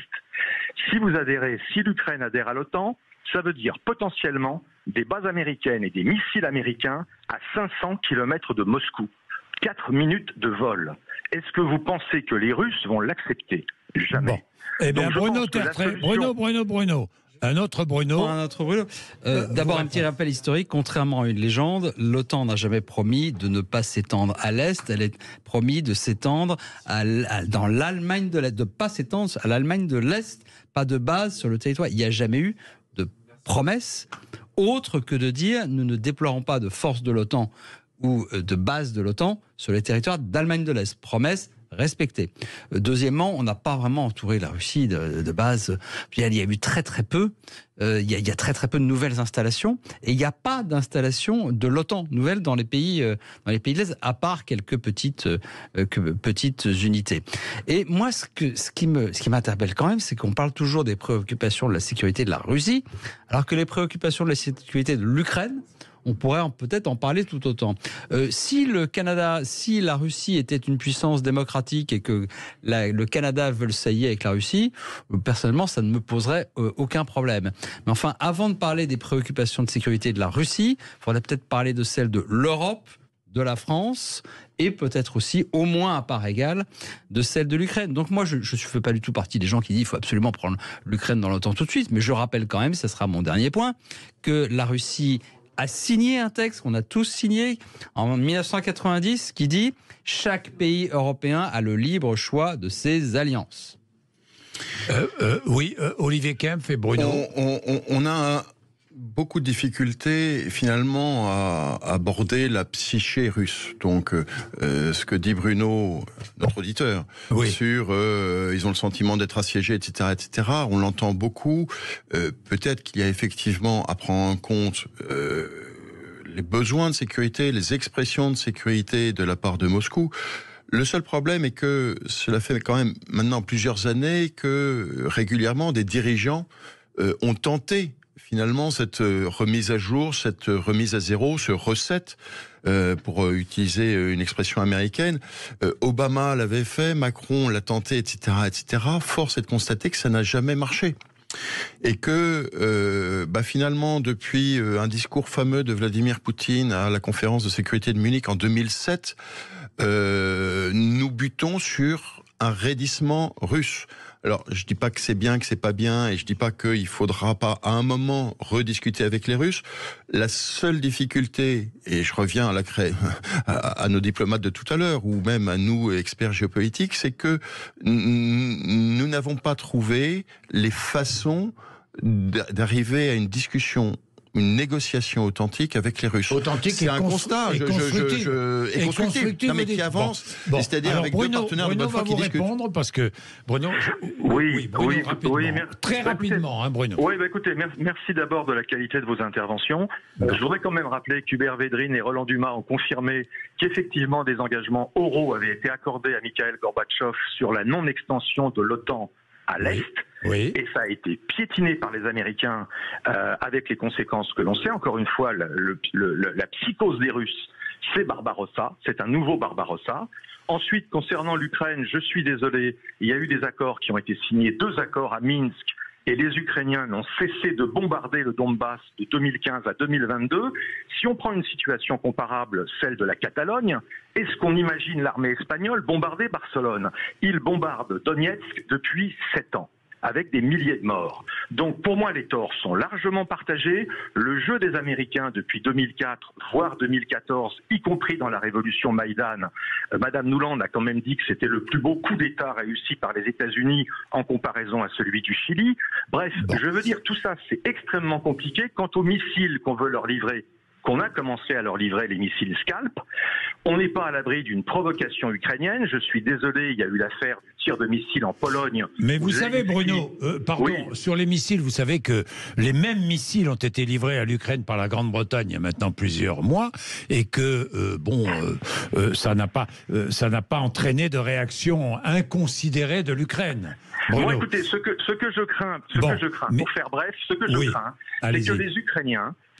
Si vous adhérez, si l'Ukraine adhère à l'OTAN, ça veut dire potentiellement des bases américaines et des missiles américains à cinq cents kilomètres de Moscou. quatre minutes de vol. Est-ce que vous pensez que les Russes vont l'accepter? Jamais. Bon. Eh bien, Donc, je Bruno pense que la Tertrais, solution- Bruno, Bruno, Bruno. Un autre Bruno. Un autre Bruno. Euh, D'abord, un petit rappel historique. Contrairement à une légende, l'OTAN n'a jamais promis de ne pas s'étendre à l'Est. Elle a promis de s'étendre à, à, dans l'Allemagne de l'Est, de pas s'étendre à l'Allemagne de l'Est, pas de base sur le territoire. Il n'y a jamais eu de promesse autre que de dire nous ne déploierons pas de force de l'OTAN ou de base de l'OTAN sur les territoires d'Allemagne de l'Est. Promesse respectée. Deuxièmement, on n'a pas vraiment entouré la Russie de, de base. Il y a eu très très peu, euh, il, y a, il y a très très peu de nouvelles installations, et il n'y a pas d'installation de l'OTAN nouvelle dans les pays euh, dans les pays de l'Est, à part quelques petites euh, que, petites unités. Et moi, ce que ce qui me ce qui m'interpelle quand même, c'est qu'on parle toujours des préoccupations de la sécurité de la Russie, alors que les préoccupations de la sécurité de l'Ukraine, on pourrait peut-être en parler tout autant. Euh, si le Canada, si la Russie était une puissance démocratique et que la, le Canada veut le s'allier avec la Russie, euh, personnellement, ça ne me poserait euh, aucun problème. Mais enfin, avant de parler des préoccupations de sécurité de la Russie, il faudrait peut-être parler de celles de l'Europe, de la France et peut-être aussi, au moins à part égale, de celle de l'Ukraine. Donc moi, je ne fais pas du tout partie des gens qui disent qu'il faut absolument prendre l'Ukraine dans l'OTAN tout de suite, mais je rappelle quand même, ça sera mon dernier point, que la Russie a signé un texte qu'on a tous signé en mille neuf cent quatre-vingt-dix qui dit « Chaque pays européen a le libre choix de ses alliances ». Euh, euh, oui, euh, Olivier Kempf et Bruno. On, on, on a un, beaucoup de difficultés finalement à, à aborder la psyché russe. Donc euh, ce que dit Bruno, notre auditeur, oui. sur euh, ils ont le sentiment d'être assiégés, et cetera, et cetera. On l'entend beaucoup. Euh, peut-être qu'il y a effectivement à prendre en compte euh, les besoins de sécurité, les expressions de sécurité de la part de Moscou. Le seul problème est que cela fait quand même maintenant plusieurs années que régulièrement des dirigeants euh, ont tenté finalement cette remise à jour, cette remise à zéro, ce reset, euh, pour utiliser une expression américaine. Euh, Obama l'avait fait, Macron l'a tenté, et cetera, et cetera. Force est de constater que ça n'a jamais marché. Et que euh, bah finalement, depuis un discours fameux de Vladimir Poutine à la conférence de sécurité de Munich en deux mille sept, euh, nous butons sur un raidissement russe. Alors, je dis pas que c'est bien, que c'est pas bien, et je dis pas qu'il faudra pas à un moment rediscuter avec les Russes. La seule difficulté, et je reviens à, la cré... à, à nos diplomates de tout à l'heure, ou même à nous, experts géopolitiques, c'est que nous n'avons pas trouvé les façons d'arriver à une discussion, une négociation authentique avec les Russes. Authentique c'est un constat, et constructif, je, je, je, et constructif, non, mais qui avance, bon, bon. c'est-à-dire avec Bruno, deux partenaires Bruno de bonne foi qui discutent. Bruno va vous répondre parce que Bruno, je... oui, oui, Bruno, oui, rapidement, oui, merci. très rapidement, hein, Bruno. Oui, bah écoutez, merci, merci d'abord de la qualité de vos interventions. Euh, je voudrais quand même rappeler qu'Hubert Védrine et Roland Dumas ont confirmé qu'effectivement des engagements oraux avaient été accordés à Mikhail Gorbatchev sur la non-extension de l'OTAN à l'Est, oui, oui. Et ça a été piétiné par les Américains euh, avec les conséquences que l'on sait. Encore une fois, le, le, le, la psychose des Russes, c'est Barbarossa, c'est un nouveau Barbarossa. Ensuite, concernant l'Ukraine, je suis désolé, il y a eu des accords qui ont été signés, deux accords à Minsk, et les Ukrainiens n'ont cessé de bombarder le Donbass de deux mille quinze à deux mille vingt-deux. Si on prend une situation comparable, celle de la Catalogne, est-ce qu'on imagine l'armée espagnole bombarder Barcelone? Ils bombardent Donetsk depuis sept ans, avec des milliers de morts. Donc pour moi, les torts sont largement partagés. Le jeu des Américains depuis deux mille quatre, voire deux mille quatorze, y compris dans la révolution Maïdan, euh, Madame Nuland a quand même dit que c'était le plus beau coup d'État réussi par les États-Unis en comparaison à celui du Chili. Bref, bon. je veux dire, tout ça, c'est extrêmement compliqué. Quant aux missiles qu'on veut leur livrer, qu'on a commencé à leur livrer les missiles Scalp. On n'est pas à l'abri d'une provocation ukrainienne. Je suis désolé, il y a eu l'affaire du tir de missiles en Pologne. Mais vous savez, Bruno, euh, pardon, oui. sur les missiles, vous savez que les mêmes missiles ont été livrés à l'Ukraine par la Grande-Bretagne il y a maintenant plusieurs mois, et que, euh, bon, euh, euh, ça n'a pas, euh, ça n'a pas entraîné de réaction inconsidérée de l'Ukraine. Bon, écoutez, ce que, ce que je crains, ce bon, que je crains, mais... pour faire bref, ce que je oui. crains, c'est que les Ukrainiens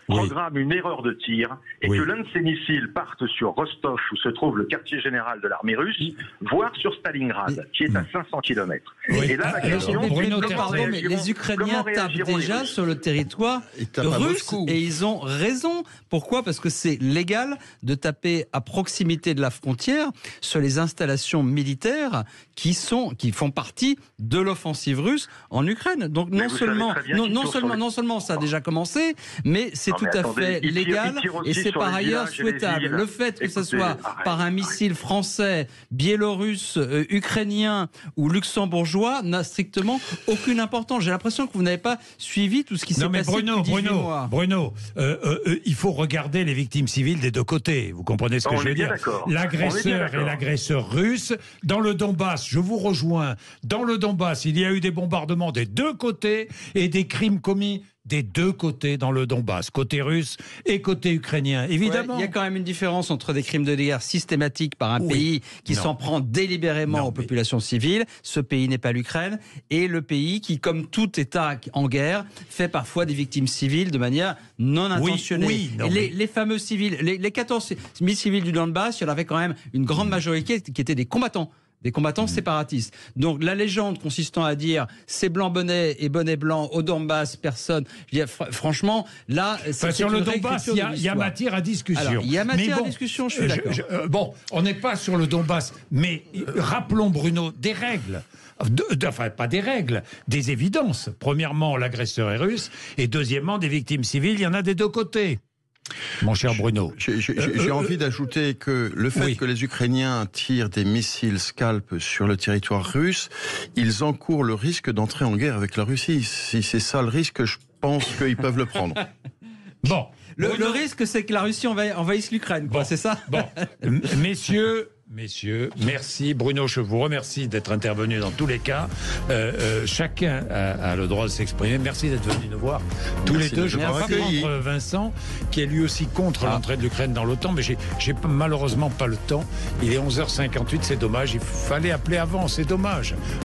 programme une erreur de tir et Oui. que l'un de ces missiles parte sur Rostov, où se trouve le quartier général de l'armée russe, voire sur Stalingrad, qui est à cinq cents kilomètres. Oui. Et là, la Ah, question, alors, Bruno c'est comment Pardon, mais réagiront- les Ukrainiens comment tapent réagiront les déjà Russes sur le territoire Ils tapent à russe Moscou. et ils ont raison. Pourquoi ? Parce que c'est légal de taper à proximité de la frontière sur les installations militaires qui sont, qui font partie de l'offensive russe en Ukraine. Donc Mais non vous savez seulement, très bien non, qu'ils non sont seulement, sur les- non seulement ça a déjà commencé, mais c'est Non, tout mais à attendez, fait ils tirent- légal ils tirent aussi et c'est sur par les ailleurs villages et les souhaitable. îles. Le fait que ce Écoutez, soit arrête, par un arrête. missile français, biélorusse, euh, ukrainien ou luxembourgeois n'a strictement aucune importance. J'ai l'impression que vous n'avez pas suivi tout ce qui s'est Non mais passé Bruno, depuis dix-huit Bruno, mois. Bruno, euh, euh, euh, il faut regarder les victimes civiles des deux côtés. Vous comprenez ce que On je veux est bien dire d'accord. On est bien L'agresseur d'accord. et l'agresseur russe. Dans le Donbass, je vous rejoins, dans le Donbass, il y a eu des bombardements des deux côtés et des crimes commis des deux côtés dans le Donbass, côté russe et côté ukrainien, évidemment. Ouais, il y a quand même une différence entre des crimes de guerre systématiques par un Oui. pays qui Non. s'en prend délibérément Non, aux mais- populations civiles, ce pays n'est pas l'Ukraine, et le pays qui, comme tout État en guerre, fait parfois des victimes civiles de manière non Oui, intentionnée. oui, non, Et les, mais- les fameux civils, les, les quatorze mille civils du Donbass, il y en avait quand même une grande majorité qui étaient des combattants. Des combattants séparatistes. Donc la légende consistant à dire c'est blanc bonnet et bonnet blanc au Donbass, personne. Je veux dire, fr- franchement, là, c'est Enfin, sur une le Donbass, réécriture il y, a- de il y a l'histoire. matière à discussion. Alors, il y a matière Mais à discussion, je suis euh, d'accord. euh, bon, on n'est pas sur le Donbass, mais euh, rappelons, Bruno, des règles. De- de- enfin, pas des règles, des évidences. Premièrement, l'agresseur est russe, et deuxièmement, des victimes civiles, il y en a des deux côtés. Mon cher Bruno. J'ai j'ai- Euh, j'ai euh, envie d'ajouter que le fait oui. que les Ukrainiens tirent des missiles Scalp sur le territoire russe, ils encourent le risque d'entrer en guerre avec la Russie. Si c'est ça le risque, je pense qu'ils peuvent le prendre. Bon. Le, Bruno- le risque, c'est que la Russie envahi- envahisse l'Ukraine, quoi, Bon. c'est ça? Bon, M- messieurs, messieurs, merci. Bruno, je vous remercie d'être intervenu dans tous les cas. Euh, euh, chacun a, a le droit de s'exprimer. Merci d'être venu nous voir tous Merci les deux. de Je vais nous pas avoir accueillis. prendre Vincent, qui est lui aussi contre Ah. l'entrée de l'Ukraine dans l'OTAN, mais j'ai j'ai pas- malheureusement pas le temps. Il est onze heures cinquante-huit, c'est dommage. Il fallait appeler avant, c'est dommage.